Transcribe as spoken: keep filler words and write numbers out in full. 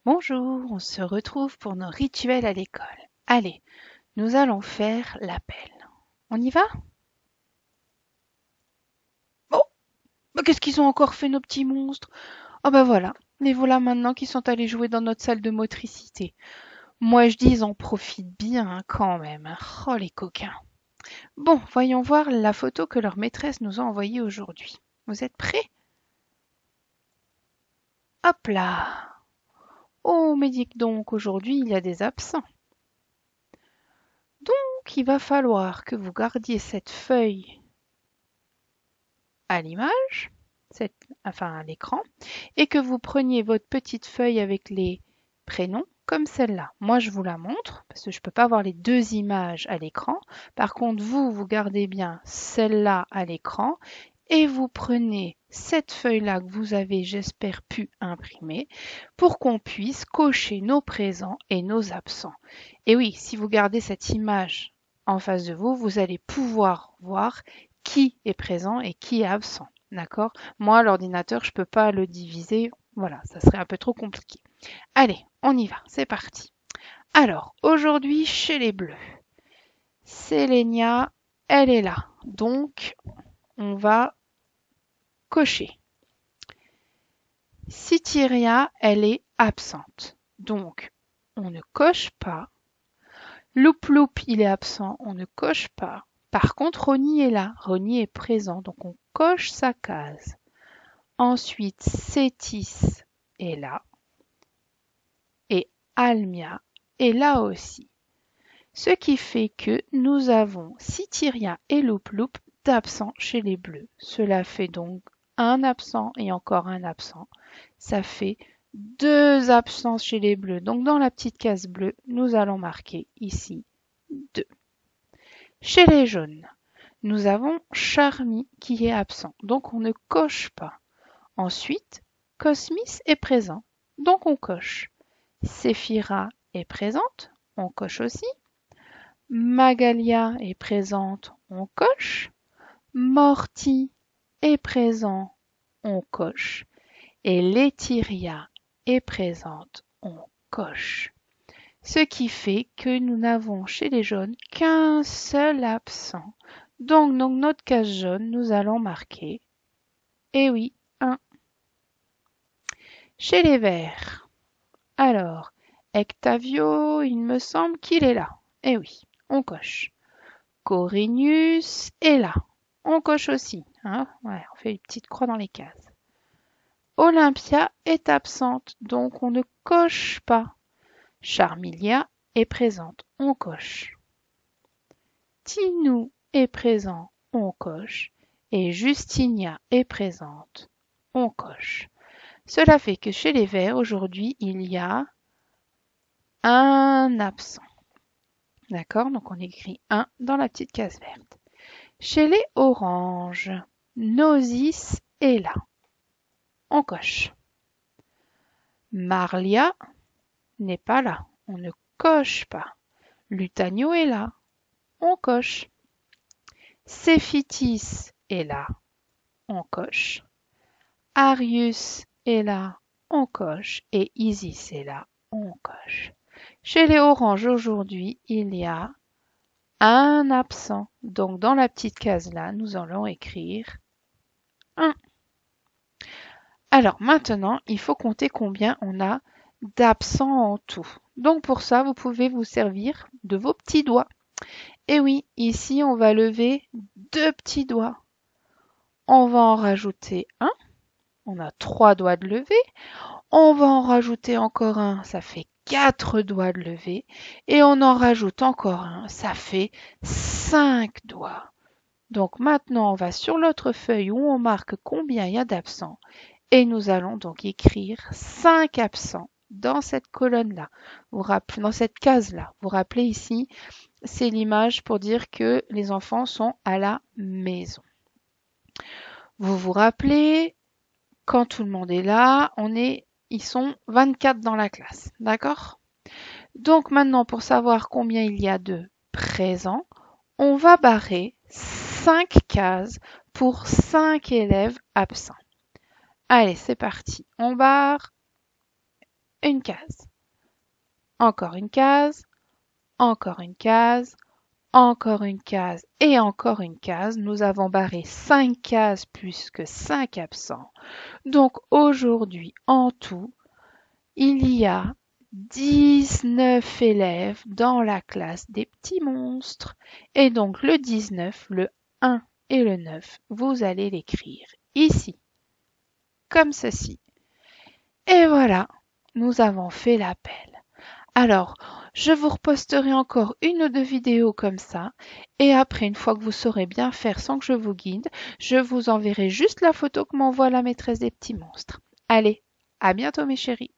Bonjour, on se retrouve pour nos rituels à l'école. Allez, nous allons faire l'appel. On y va? Oh, bah qu'est-ce qu'ils ont encore fait nos petits monstres? Oh bah voilà, les voilà maintenant qui sont allés jouer dans notre salle de motricité. Moi je dis ils en profitent bien hein, quand même. hein. Oh les coquins. Bon, voyons voir la photo que leur maîtresse nous a envoyée aujourd'hui. Vous êtes prêts? Hop là! Oh, mais dites donc, aujourd'hui il y a des absents. Donc il va falloir que vous gardiez cette feuille à l'image, enfin à l'écran, et que vous preniez votre petite feuille avec les prénoms comme celle-là. Moi, je vous la montre parce que je ne peux pas voir les deux images à l'écran. Par contre, vous, vous gardez bien celle-là à l'écran et vous prenez cette feuille-là que vous avez, j'espère, pu imprimer pour qu'on puisse cocher nos présents et nos absents. Et oui, si vous gardez cette image en face de vous, vous allez pouvoir voir qui est présent et qui est absent. D'accord? Moi, l'ordinateur, je ne peux pas le diviser. Voilà, ça serait un peu trop compliqué. Allez, on y va, c'est parti. Alors, aujourd'hui, chez les Bleus, Sélénia, elle est là. Donc, on va cocher. Cytheria, elle est absente. Donc, on ne coche pas. Loup Loup, il est absent, on ne coche pas. Par contre, Ronnie est là. Ronnie est présent, donc on coche sa case. Ensuite, Cétis est là. Et Almia est là aussi. Ce qui fait que nous avons Cytheria et Loup Loup d'absents chez les Bleus. Cela fait donc un absent et encore un absent. Ça fait deux absences chez les Bleus. Donc dans la petite case bleue, nous allons marquer ici deux. Chez les jaunes, nous avons Charmy qui est absent. Donc on ne coche pas. Ensuite, Cosmis est présent. Donc on coche. Séphira est présente. On coche aussi. Magalia est présente, on coche. Morty est présent, on coche. Et Lethyria est présente, on coche. Ce qui fait que nous n'avons chez les jaunes qu'un seul absent. Donc, dans notre case jaune, nous allons marquer, eh oui, un. Chez les verts, alors, Ectavio, il me semble qu'il est là. Eh oui, on coche. Corinius est là. On coche aussi. Hein ouais, on fait une petite croix dans les cases. Olympia est absente, donc on ne coche pas. Charmilia est présente, on coche. Tinou est présent, on coche. Et Justinia est présente, on coche. Cela fait que chez les verts, aujourd'hui, il y a un absent. D'accord? Donc on écrit un dans la petite case verte. Chez les oranges, Gnosis est là. On coche. Marlia n'est pas là. On ne coche pas. Lutanio est là. On coche. Céphitis est là. On coche. Arius est là. On coche. Et Isis est là. On coche. Chez les oranges aujourd'hui, il y a un absent. Donc dans la petite case là, nous allons écrire un. Alors maintenant, il faut compter combien on a d'absents en tout. Donc pour ça, vous pouvez vous servir de vos petits doigts. Et oui, ici, on va lever deux petits doigts. On va en rajouter un. On a trois doigts de lever. On va en rajouter encore un. Ça fait quatre doigts de lever. Et on en rajoute encore un. Ça fait cinq doigts. Donc maintenant, on va sur l'autre feuille où on marque combien il y a d'absents. Et nous allons donc écrire cinq absents dans cette colonne-là, dans cette case-là. Vous rappelez ici, c'est l'image pour dire que les enfants sont à la maison. Vous vous rappelez, quand tout le monde est là, on est, ils sont vingt-quatre dans la classe, d'accord? Donc maintenant, pour savoir combien il y a de présents, on va barrer cinq cases pour cinq élèves absents. Allez, c'est parti. On barre une case. Encore une case, encore une case, encore une case et encore une case. Nous avons barré cinq cases plus que cinq absents. Donc aujourd'hui, en tout, il y a dix-neuf élèves dans la classe des petits monstres. Et donc le dix-neuf, le un et le neuf, vous allez l'écrire ici, comme ceci. Et voilà, nous avons fait l'appel. Alors, je vous reposterai encore une ou deux vidéos comme ça. Et après, une fois que vous saurez bien faire sans que je vous guide, je vous enverrai juste la photo que m'envoie la maîtresse des petits monstres. Allez, à bientôt mes chéris.